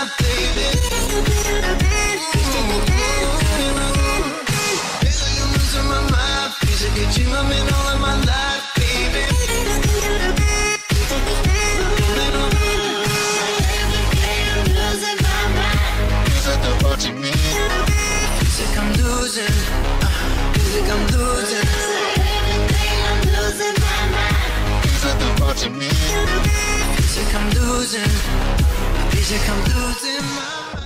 baby. Feel like I'm losing my mind. Piece of get you, I'm in all of my life, baby. I'm losing, feel like I'm losing. Everything I'm losing my mind. Feels like I'm watching me. Feels like I'm losing. Feels like I'm losing my mind.